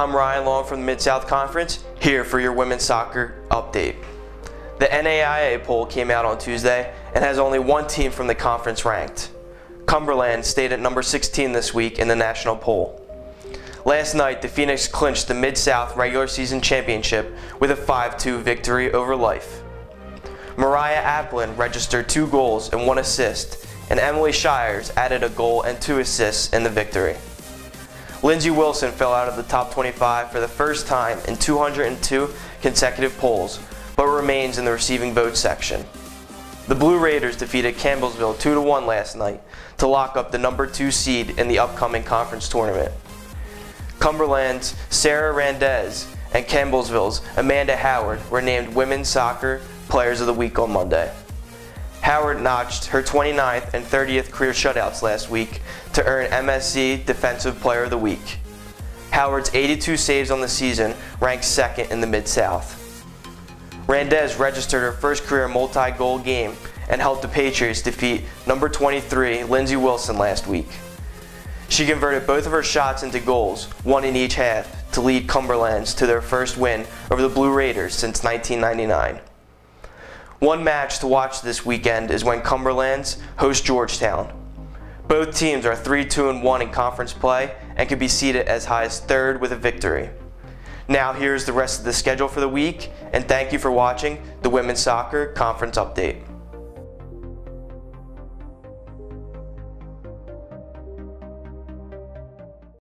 I'm Ryan Long from the Mid-South Conference, here for your women's soccer update. The NAIA poll came out on Tuesday and has only one team from the conference ranked. Cumberland stayed at number 16 this week in the national poll. Last night, the Phoenix clinched the Mid-South regular season championship with a 5-2 victory over Life. Mariah Applin registered 2 goals and 1 assist, and Emily Shires added a goal and 2 assists in the victory. Lindsey Wilson fell out of the top 25 for the first time in 202 consecutive polls, but remains in the receiving vote section. The Blue Raiders defeated Campbellsville 2-1 last night to lock up the number 2 seed in the upcoming conference tournament. Cumberland's Sarah Randez and Campbellsville's Amanda Howard were named Women's Soccer Players of the Week on Monday. Howard notched her 29th and 30th career shutouts last week to earn MSC Defensive Player of the Week. Howard's 82 saves on the season ranks 2nd in the Mid-South. Randez registered her first career multi-goal game and helped the Patriots defeat number 23 Lindsey Wilson last week. She converted both of her shots into goals, 1 in each half, to lead Cumberlands to their first win over the Blue Raiders since 1999. One match to watch this weekend is when Cumberlands host Georgetown. Both teams are 3-2-1 in conference play and can be seeded as high as 3rd with a victory. Now here's the rest of the schedule for the week, and thank you for watching the Women's Soccer Conference Update.